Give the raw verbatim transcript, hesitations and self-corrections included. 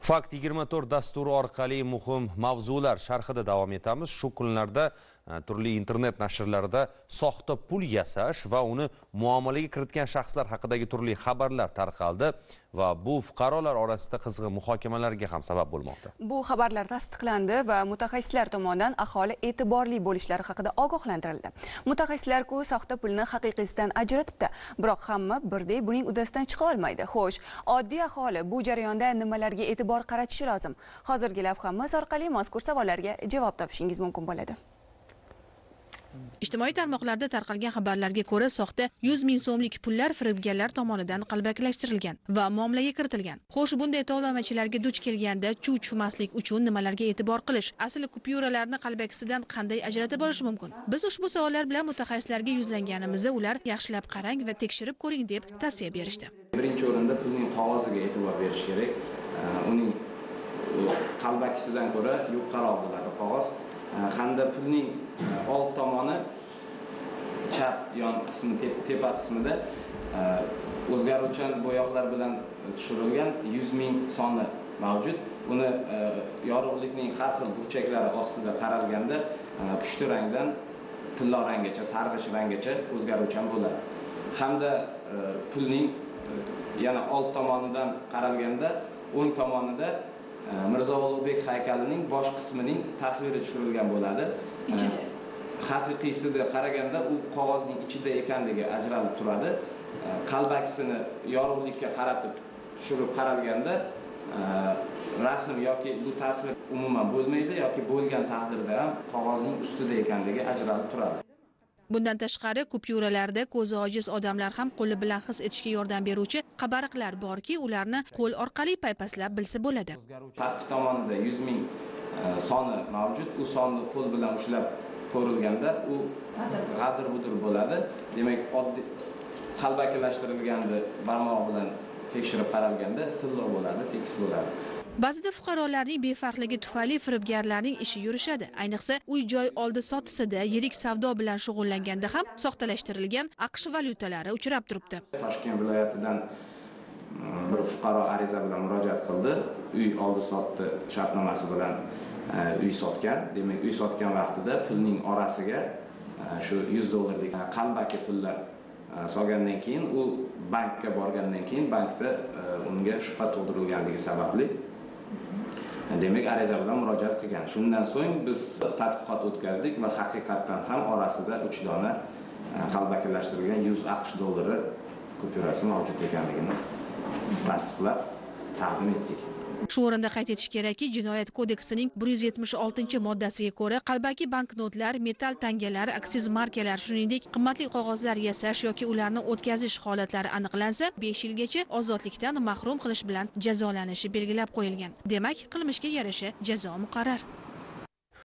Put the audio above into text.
Fakt yigirma to'rt dasturi orqali muhim mavzular sharhida davom etamiz. Shu kunlarda turli internet nashrlarida soxta pul yasash va uni muomalaga kiritgan shaxslar haqidagi turli xabarlar tarqaldi va bu fuqarolar orasida qizg'in muhokamalarga ham sabab bo'lmoqda. Bu xabarlar tasdiqlandi va mutaxassislar tomonidan aholi e'tiborli bo'lishlari haqida ogohlantirildi. Mutaxassislar-ku soxta pulni haqiqiysidan ajratibdi, biroq hamma birdek buning uddasidan chiqa olmaydi. Xo'sh, oddiy aholi bu jarayonda nimalarga e'tibor qaratishi lozim? Hozirgi lavhamiz orqali mazkur savollarga javob topishingiz mumkin bo'ladi. Ijtimoiy tarmoqlarda tarqalgan xabarlarga ko'ra, soxta yuz ming so'mlik pullar firibgarlar tomonidan qalbakilashtirilgan va muomalaga kiritilgan. Xo'sh, bunday tovlamachilarga duch kelganda chuv tushmaslik uchun nimalarga e'tibor qilish, asli kupyuralarni qalbakisidan qanday ajratib olish mumkin? Biz ushbu savollar bilan mutaxassislarga yuzlanganimizda ular yaxshilab qarang va tekshirib ko'ring deb tavsiya berishdi. Birinchi o'rinda pulning qog'oziga e'tibor berish kerak. Uning qalbakisidan ko'ra yuqoriroq bo'ladi qog'oz. Hamda pulning old tomoni chap yon qismi, tepa qismida o'zgaruvchan bo'yoqlar bilan tushirilgan yuz ming soni mavjud. Uni yorug'likning har xil burchaklari ostida qaralganda pushti rangdan tilla ranggacha, sarg'ish ranggacha o'zgaruvchan bo'ladi. Hamda pulning yana old tomonidan qaralganda o'ng tomonida Mirzo Ulug'bek haykalining bosh qismining tasviri tushirilgan bo'ladi. Haqiqiysida qaraganda u qog'ozning ichida ekanligi ajralib turadi. Qalbakisini yorug'likka qaratib tushirib qaralganda rasm yoki bu tasvir umuman bo'lmaydi yoki bo'lgan taqdirda ham qog'ozning ustida ekanligi ajralib turadi. Bundan tashqari, kupyuralarda ko'zi ojiz odamlar ham qo'li bilan his etishga yordam beruvchi qabariqlar borki, ularni qo'l orqali paypaslab bilsa bo'ladi. Pastki tomonida yuz ming soni mavjud. U sonni qo'l bilan ushlab ko'rilganda u g'adir-budir bo'ladi. Demak, oddiy qalbakilashtirilganda barmoq bilan tekshirib qaralganda silliq bo'ladi, tekis bo'ladi. Ba'zida fuqarolarning befarqligi tufayli firibgarlarning ishi yurishadi. Ayniqsa, uy-joy oldi-sotisida yirik savdo bilan shug'ullanganda ham soxtalashtirilgan AQSh valyutalari uchrab turibdi. Toshkent viloyatidan bir fuqaro ariza bilan murojaat qildi. Uy oldi-sotdi shartnomasi bilan uy sotgan. Demak, uy sotgan vaqtida pulning orasiga shu yuz dollardek qalbaki pullar solgandan keyin u bankka borgandan keyin bankda unga shubha tug'dirilganligi sababli demak ariza bilan murojaat qilgan. Shundan so'ng biz tadqiqot o'tkazdik va haqiqatdan ham orasida uch dona qalbakilashtirilgan yuz AQSh dollari kupyurasi mavjud ekanligini tasdiqlab taqdim etdik. Shu o'rinda qayd etish kerakki, Jinoyat kodeksining bir yuz yetmish oltinchi moddasiga ko'ra qalbaki banknotlar, metall tangalar, aksiz markalar, shuningdek qimmatli qog'ozlar yasash yoki ularni o'tkazish holatlari aniqlansa, besh yilgacha ozodlikdan mahrum qilish bilan jazolanishi belgilab qo'yilgan. Demak, qilmishga yarasha jazo muqarrar.